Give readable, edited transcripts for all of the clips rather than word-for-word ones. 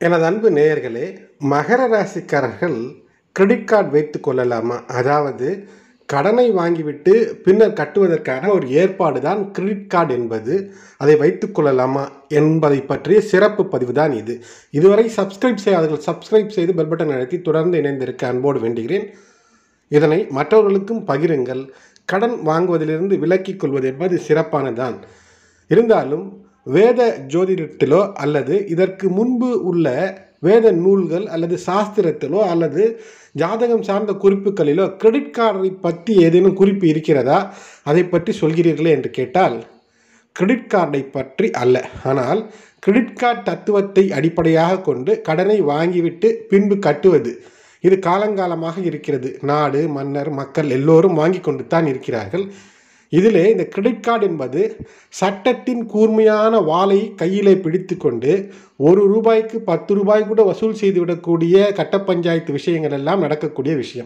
எனது அன்பு நேயர்களே, மகர ராசிக்காரர்கள் கிரெடிட் கார்டு வைத்து கொள்ளலாமா? அதாவது கடனை வாங்கிவிட்டு பின்னர் கட்டுவதற்கான ஒரு ஏற்பாடு தான் கிரெடிட் கார்டு என்பது. அதை வைத்து கொள்ளலாமா என்பதை பற்றிய சிறப்பு பதிவு தான் இது. இதுவரை சப்ஸ்கிரைப் செய்யாதவர்கள் சப்ஸ்கிரைப் செய்து பெல் பட்டன் அழுத்தி தொடர்ந்து இணைந்திருக்க அன்போடு வேண்டுகிறேன். இதனை மற்றவர்களுக்கும் பகிருங்கள். கடன் வாங்குவதிலிருந்து விலக்கிக் கொள்வது என்பது சிறப்பானதான். இருந்தாலும் வேத ஜோதிடத்திலோ அல்லது இதற்கு முன்பு உள்ள வேத நூல்கள் அல்லது சாஸ்திரத்திலோ அல்லது ஜாதகம் சார்ந்த குறிப்புகளிலோ கிரெடிட் கார்டை பற்றி ஏதேனும் குறிப்பு இருக்கிறதா? அதை பற்றி சொல்கிறீர்களே என்று கேட்டால், கிரெடிட் கார்டை பற்றி அல்ல. ஆனால் கிரெடிட் கார்டு தத்துவத்தை அடிப்படையாக கொண்டு கடனை வாங்கிவிட்டு பின்பு கட்டுவது, இது காலங்காலமாக இருக்கிறது. நாடு, மன்னர், மக்கள் எல்லோரும் வாங்கி கொண்டு தான் இருக்கிறார்கள். இதிலே இந்த கிரெடிட் கார்டு என்பது சட்டத்தின் கூர்மையான வாளை கையிலே பிடித்து கொண்டு ₹1 ₹10 கூட வசூல் செய்துவிடக்கூடிய கட்ட பஞ்சாயத்து விஷயங்கள் எல்லாம் நடக்கக்கூடிய விஷயம்.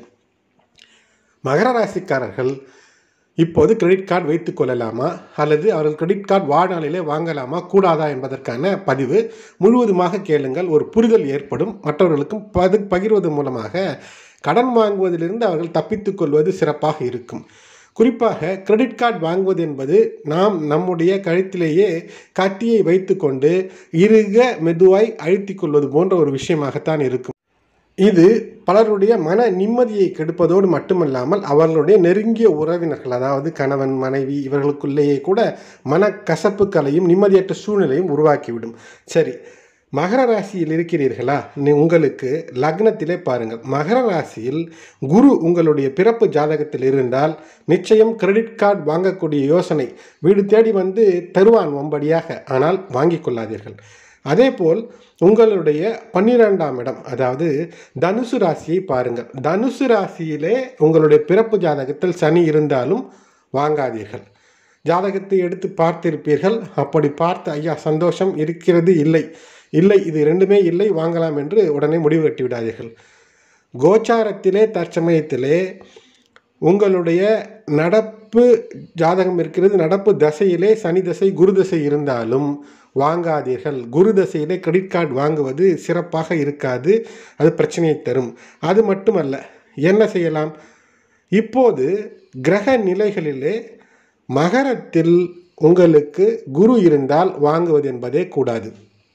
மகர ராசிக்காரர்கள் இப்போது கிரெடிட் கார்டு வைத்து கொள்ளலாமா அல்லது அவர்கள் கிரெடிட் கார்டு வாழ்நாளிலே வாங்கலாமா கூடாதா என்பதற்கான பதிவு முழுவதுமாக கேளுங்கள். ஒரு புரிதல் ஏற்படும். மற்றவர்களுக்கும் பகிர்வது மூலமாக கடன் வாங்குவதிலிருந்து அவர்கள் தப்பித்துக் கொள்வது சிறப்பாக இருக்கும். குறிப்பாக கிரெடிட் கார்டு வாங்குவது என்பது நாம் நம்முடைய கழுத்திலேயே கத்தியை வைத்து கொண்டு இறுக மெதுவாய் அழுத்தி கொள்வது போன்ற ஒரு விஷயமாகத்தான் இருக்கும். இது பலருடைய மன நிம்மதியை கெடுப்பதோடு மட்டுமல்லாமல் அவர்களுடைய நெருங்கிய உறவினர்கள், அதாவது கணவன், மனைவி, இவர்களுக்குள்ளேயே கூட மனக்கசப்புகளையும் நிம்மதியற்ற சூழ்நிலையும் உருவாக்கிவிடும். சரி, மகர ராசியில் இருக்கிறீர்களா? உங்களுக்கு லக்னத்திலே பாருங்கள். மகர ராசியில் குரு உங்களுடைய பிறப்பு ஜாதகத்தில் இருந்தால் நிச்சயம் கிரெடிட் கார்டு வாங்கக்கூடிய யோசனை வீடு தேடி வந்து தருவான் வம்படியாக. ஆனால் வாங்கி கொள்ளாதீர்கள். அதேபோல் உங்களுடைய 12ஆம் இடம், அதாவது தனுசு ராசியை பாருங்கள். தனுசு ராசியிலே உங்களுடைய பிறப்பு ஜாதகத்தில் சனி இருந்தாலும் வாங்காதீர்கள். ஜாதகத்தை எடுத்து பார்த்திருப்பீர்கள். அப்படி பார்த்து ஐயா சந்தோஷம் இருக்கிறது, இல்லை இது ரெண்டுமே இல்லை, வாங்கலாம் என்று உடனே முடிவு கட்டி விடாதீர்கள். கோச்சாரத்திலே தற்சமயத்திலே உங்களுடைய நடப்பு ஜாதகம் இருக்கிறது. நடப்பு தசையிலே சனி தசை, குரு தசை இருந்தாலும் வாங்காதீர்கள். குரு தசையிலே கிரெடிட் கார்டு வாங்குவது சிறப்பாக இருக்காது. அது பிரச்சனையை தரும். அது மட்டுமல்ல, என்ன செய்யலாம்? இப்போது கிரக நிலைகளிலே மகரத்தில் உங்களுக்கு குரு இருந்தால் வாங்குவது என்பதே கூடாது.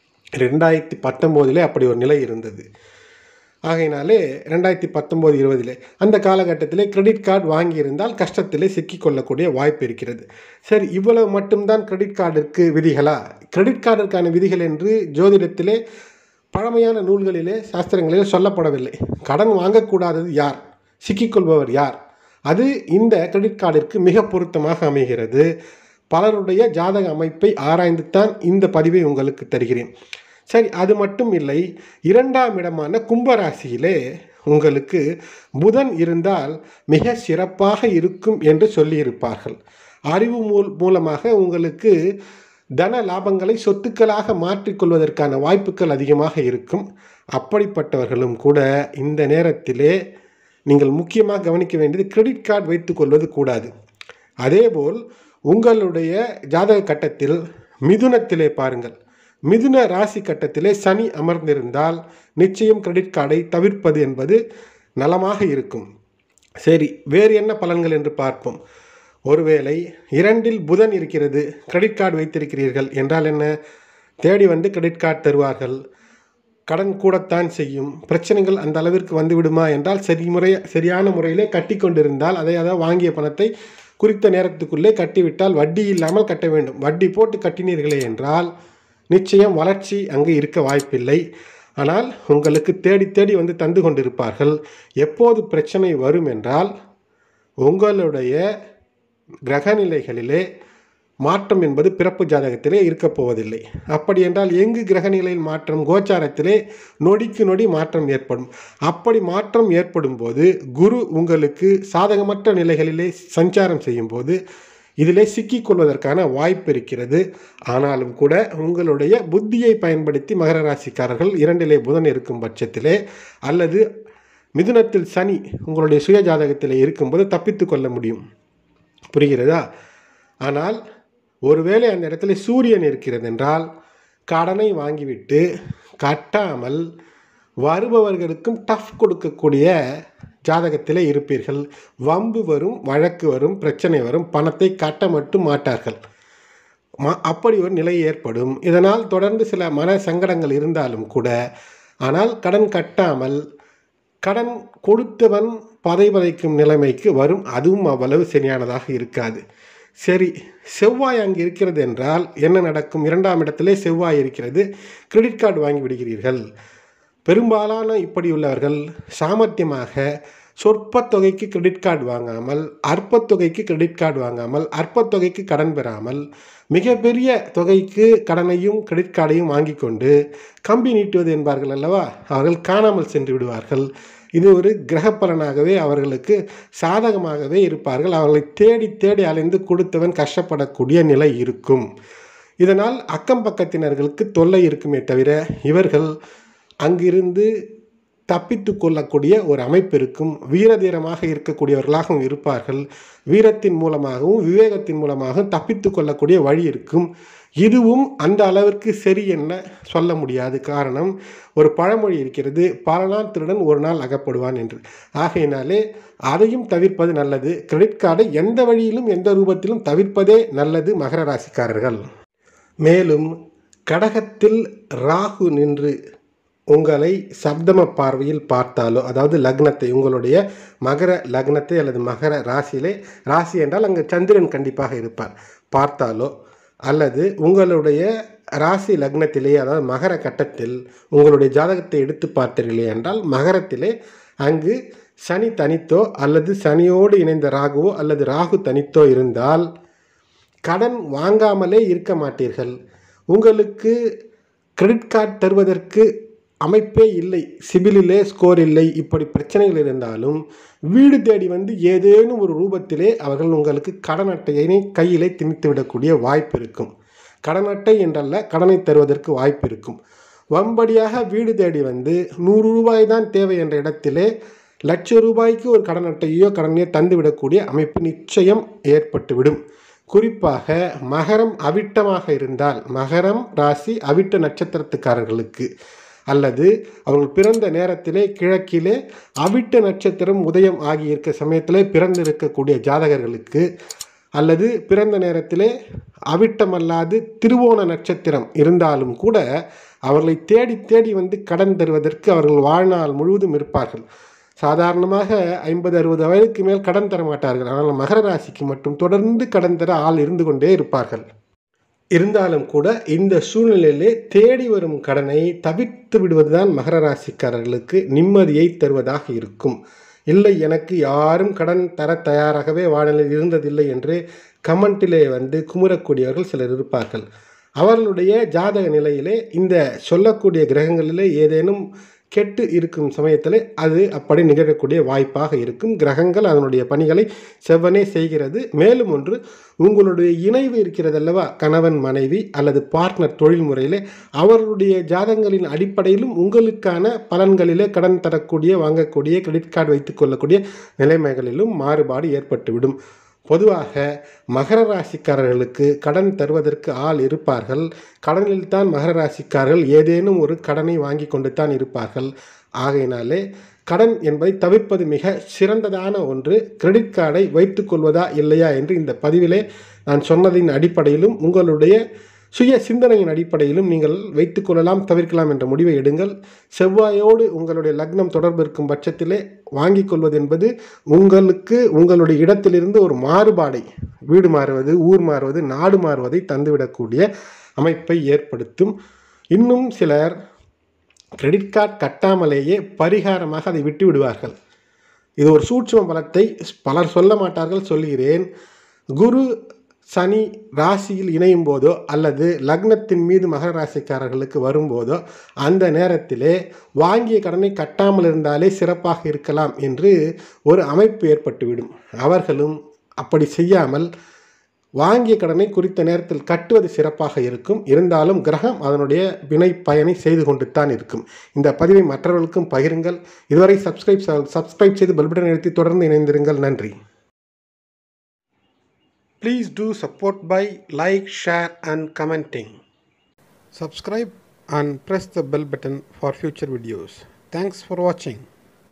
2019 அப்படி ஒரு நிலை இருந்தது. ஆகையினாலே 2019-20 அந்த காலகட்டத்திலே கிரெடிட் கார்டு வாங்கியிருந்தால் கஷ்டத்திலே சிக்கிக்கொள்ளக்கூடிய வாய்ப்பு இருக்கிறது. சரி, இவ்வளவு மட்டும்தான் கிரெடிட் கார்டிற்கு விதிகளா? கிரெடிட் கார்டிற்கான விதிகள் என்று ஜோதிடத்திலே பழமையான நூல்களிலே சாஸ்திரங்களிலே சொல்லப்படவில்லை. கடன் வாங்கக்கூடாதது யார்? சிக்கிக்கொள்பவர் யார்? அது இந்த கிரெடிட் கார்டிற்கு மிக பொருத்தமாக அமைகிறது. பலருடைய ஜாதக அமைப்பை ஆராய்ந்துத்தான் இந்த பதிவை உங்களுக்கு தருகிறேன். சரி, அது மட்டும் இல்லை. 2ஆம் இடமான கும்பராசியிலே உங்களுக்கு புதன் இருந்தால் மிக சிறப்பாக இருக்கும் என்று சொல்லியிருப்பார்கள். அறிவு மூலமாக உங்களுக்கு தன லாபங்களை சொத்துக்களாக மாற்றிக்கொள்வதற்கான வாய்ப்புகள் அதிகமாக இருக்கும். அப்படிப்பட்டவர்களும் கூட இந்த நேரத்திலே நீங்கள் முக்கியமாக கவனிக்க வேண்டியது, கிரெடிட் கார்டு வைத்து கொள்வது கூடாது. அதேபோல் உங்களுடைய ஜாதக கட்டத்தில் மிதுனத்திலே பாருங்கள். மிதுன ராசி கட்டத்திலே சனி அமர்ந்திருந்தால் நிச்சயம் கிரெடிட் கார்டை தவிர்ப்பது என்பது நலமாக இருக்கும். சரி, வேறு என்ன பலன்கள் என்று பார்ப்போம். ஒருவேளை 2இல் புதன் இருக்கிறது, கிரெடிட் கார்டு வைத்திருக்கிறீர்கள் என்றால் என்ன? தேடி வந்து கிரெடிட் கார்டு தருவார்கள். கடன் கூடத்தான் செய்யும். பிரச்சனைகள் அந்த அளவிற்கு வந்து விடுமா என்றால் சரியான முறையிலே கட்டி கொண்டிருந்தால் அதாவது வாங்கிய பணத்தை குறித்த நேரத்துக்குள்ளே கட்டிவிட்டால் வட்டி இல்லாமல் கட்ட வேண்டும். வட்டி போட்டு கட்டினீர்களே என்றால் நிச்சயம் வளர்ச்சி அங்கு இருக்க வாய்ப்பில்லை. ஆனால் உங்களுக்கு தேடி தேடி வந்து தந்து கொண்டிருப்பார்கள். எப்போது பிரச்சனை வரும் என்றால் உங்களுடைய கிரகநிலைகளிலே மாற்றம் என்பது பிறப்பு ஜாதகத்திலே இருக்கப் போவதில்லை. அப்படி என்றால் எங்கு கிரகநிலையில் மாற்றம்? கோச்சாரத்திலே நொடிக்கு நொடி மாற்றம் ஏற்படும். அப்படி மாற்றம் ஏற்படும் போது குரு உங்களுக்கு சாதகமற்ற நிலைகளிலே சஞ்சாரம் செய்யும் போது இதிலே சிக்கிக்கொள்வதற்கான வாய்ப்பு இருக்கிறது. ஆனாலும் கூட உங்களுடைய புத்தியை பயன்படுத்தி மகர ராசிக்காரர்கள் 2இலே புதன் இருக்கும் பட்சத்திலே அல்லது மிதுனத்தில் சனி உங்களுடைய சுய ஜாதகத்திலே இருக்கும்போது தப்பித்து கொள்ள முடியும். புரிகிறதா? ஆனால் ஒருவேளை அந்த இடத்துல சூரியன் இருக்கிறது என்றால் கடனை வாங்கிவிட்டு கட்டாமல் வருபவர்களுக்கும் டஃப் கொடுக்கக்கூடிய ஜாதகத்திலே இருப்பீர்கள். வம்பு வரும், வழக்கு வரும், பிரச்சனை வரும், பணத்தை கட்ட மட்டும் மாட்டார்கள். அப்படி ஒரு நிலை ஏற்படும். இதனால் தொடர்ந்து சில மன சங்கடங்கள் இருந்தாலும் கூட, ஆனால் கடன் கட்டாமல் கடன் கொடுத்தவன் பதைக்கும் நிலைமைக்கு வரும். அதுவும் அவ்வளவு சரியானதாக இருக்காது. சரி, செவ்வாய் அங்கு இருக்கிறது என்றால் என்ன நடக்கும்? 2ஆம் இடத்திலே செவ்வாய் இருக்கிறது. கிரெடிட் கார்டு வாங்கி விடுகிறீர்கள். பெரும்பாலான இப்படி உள்ளவர்கள் சாமர்த்தியமாக சொற்ப தொகைக்கு கிரெடிட் கார்டு வாங்காமல், அற்பத்தொகைக்கு கிரெடிட் கார்டு வாங்காமல், அற்பத்தொகைக்கு கடன் பெறாமல், மிகப்பெரிய தொகைக்கு கடனையும் கிரெடிட் கார்டையும் வாங்கி கொண்டு கம்பி நீட்டுவது என்பார்கள் அல்லவா, அவர்கள் காணாமல் சென்று விடுவார்கள். இது ஒரு கிரக பலனாகவே அவர்களுக்கு சாதகமாகவே இருப்பார்கள். அவர்களை தேடி தேடி அலைந்து கொடுத்தவன் கஷ்டப்படக்கூடிய நிலை இருக்கும். இதனால் அக்கம் பக்கத்தினர்களுக்கு தொல்லை இருக்குமே தவிர இவர்கள் அங்கிருந்து தப்பித்து கொள்ளக்கூடிய ஒரு அமைப்பு இருக்கும். வீரதீரமாக இருக்கக்கூடியவர்களாகவும் இருப்பார்கள். வீரத்தின் மூலமாகவும் விவேகத்தின் மூலமாகவும் தப்பித்து கொள்ளக்கூடிய வழி இருக்கும். இதுவும் அந்த அளவிற்கு சரி என்ன சொல்ல முடியாது. காரணம், ஒரு பழமொழி இருக்கிறது, பல நாள் திருடன் ஒரு நாள் அகப்படுவான் என்று. ஆகையினாலே அதையும் தவிர்ப்பது நல்லது. கிரெடிட் கார்டை எந்த வழியிலும் எந்த ரூபத்திலும் தவிர்ப்பதே நல்லது மகர ராசிக்காரர்கள். மேலும் கடகத்தில் ராகு நின்று உங்களை சப்தம பார்வையில் பார்த்தாலோ, அதாவது லக்னத்தை, உங்களுடைய மகர லக்னத்தை அல்லது மகர ராசியிலே, ராசி என்றால் அங்கு சந்திரன் கண்டிப்பாக இருப்பார், பார்த்தாலோ, அல்லது உங்களுடைய ராசி லக்னத்திலே, அதாவது மகர கட்டத்தில் உங்களுடைய ஜாதகத்தை எடுத்து பார்த்தீர்களே என்றால் மகரத்திலே அங்கு சனி தனித்தோ அல்லது சனியோடு இணைந்த ராகுவோ அல்லது ராகு தனித்தோ இருந்தால் கடன் வாங்காமலே இருக்க மாட்டீர்கள். உங்களுக்கு கிரெடிட் கார்டு தருவதற்கு அமைப்பே இல்லை, சிபிலிலே ஸ்கோர் இல்லை, இப்படி பிரச்சனைகள் இருந்தாலும் வீடு தேடி வந்து ஏதேனும் ஒரு ரூபத்திலே அவர்கள் உங்களுக்கு கடன் அட்டையினை கையிலே திணித்து விடக்கூடிய வாய்ப்பு இருக்கும். கடன் அட்டை என்றல்ல, கடனை தருவதற்கு வாய்ப்பு இருக்கும். வம்படியாக வீடு தேடி வந்து 100 ரூபாய் தான் தேவை என்ற இடத்திலே ₹1,00,000 ஒரு கடன் அட்டையோ கடனையோ தந்துவிடக்கூடிய அமைப்பு நிச்சயம் ஏற்பட்டுவிடும். குறிப்பாக மகரம் அவிட்டமாக இருந்தால், மகரம் ராசி அவிட்ட நட்சத்திரத்துக்காரர்களுக்கு அல்லது அவர்கள் பிறந்த நேரத்திலே கிழக்கிலே அவிட்ட நட்சத்திரம் உதயம் ஆகியிருக்க சமயத்திலே பிறந்திருக்கக்கூடிய ஜாதகர்களுக்கு, அல்லது பிறந்த நேரத்திலே அவிட்டமல்லாது திருவோண நட்சத்திரம் இருந்தாலும் கூட அவர்களை தேடி தேடி வந்து கடன் தருவதற்கு அவர்கள் வாழ்நாள் முழுவதும் இருப்பார்கள். சாதாரணமாக 50-60 வயதுக்கு மேல் கடன் தர மாட்டார்கள். ஆனால் மகர ராசிக்கு மட்டும் தொடர்ந்து கடன் தர ஆள் இருந்து கொண்டே இருப்பார்கள். இருந்தாலும் கூட இந்த சூழ்நிலையிலே தேடி வரும் கடனை தவிர்த்து விடுவதுதான் மகர ராசிக்காரர்களுக்கு நிம்மதியை தருவதாக இருக்கும். இல்லை, எனக்கு யாரும் கடன் தர தயாராகவே வாழ்நிலையில் இருந்ததில்லை என்று கமெண்டிலே வந்து குமுறக்கூடியவர்கள் சிலர் இருப்பார்கள். அவர்களுடைய ஜாதக நிலையிலே இந்த சொல்லக்கூடிய கிரகங்களிலே ஏதேனும் கெட்டு இருக்கும் சமயத்தில் அது அப்படி நிகழக்கூடிய வாய்ப்பாக இருக்கும். கிரகங்கள் அதனுடைய பணிகளை செவ்வனே செய்கிறது. மேலும் ஒன்று, உங்களுடைய இணைவு இருக்கிறது அல்லவா, கணவன் மனைவி அல்லது பார்ட்னர் தொழில் முறையிலே, அவர்களுடைய ஜாதகங்களின் அடிப்படையிலும் உங்களுக்கான பலன்களிலே கடன் தரக்கூடிய, வாங்கக்கூடிய, கிரெடிட் கார்டு வைத்துக் கொள்ளக்கூடிய நிலைமைகளிலும் மாறுபாடு ஏற்பட்டுவிடும். பொதுவாக மகர ராசிக்காரர்களுக்கு கடன் தருவதற்கு ஆள் இருப்பார்கள். கடனில் தான் மகர ராசிக்காரர்கள் ஏதேனும் ஒரு கடனை வாங்கி கொண்டு தான் இருப்பார்கள். ஆகையினாலே கடன் என்பதை தவிர்ப்பது மிக சிறந்ததான ஒன்று. கிரெடிட் கார்டை வைத்து கொள்வதா இல்லையா என்று இந்த பதிவிலே நான் சொன்னதின் அடிப்படையிலும் உங்களுடைய சுய சிந்தனையின் அடிப்படையிலும் நீங்கள் வைத்துக்கொள்ளலாம், தவிர்க்கலாம் என்ற முடிவை எடுங்கள். செவ்வாயோடு உங்களுடைய லக்னம் தொடர்பு இருக்கும் பட்சத்திலே வாங்கி கொள்வது என்பது உங்களுக்கு உங்களுடைய இடத்திலிருந்து ஒரு மாறுபாடை, வீடு மாறுவது, ஊர் மாறுவது, நாடு மாறுவதை தந்துவிடக்கூடிய அமைப்பை ஏற்படுத்தும். இன்னும் சிலர் கிரெடிட் கார்டு கட்டாமலேயே பரிகாரமாக அதை விட்டு விடுவார்கள். இது ஒரு சூட்சும பலத்தை பலர் சொல்ல மாட்டார்கள், சொல்கிறேன். குரு சனி ராசியில் இணையும் போதோ அல்லது லக்னத்தின் மீது மகர ராசிக்காரர்களுக்கு வரும்போதோ அந்த நேரத்திலே வாங்கிய கடனை கட்டாமல் இருந்தாலே சிறப்பாக இருக்கலாம் என்று ஒரு அமைப்பு ஏற்பட்டுவிடும். அவர்களும் அப்படி செய்யாமல் வாங்கிய கடனை குறித்த நேரத்தில் கட்டுவது சிறப்பாக இருக்கும். இருந்தாலும் கிரகம் அதனுடைய வினை பயனை செய்து கொண்டு தான் இருக்கும். இந்த பதிவை மற்றவர்களுக்கும் பகிருங்கள். இதுவரை சப்ஸ்கிரைப் செய்து பெல் பட்டன் அழுத்தி தொடர்ந்து இணைந்திருங்கள். நன்றி. Please do support by like, share and commenting. Subscribe and press the bell button for future videos. Thanks for watching.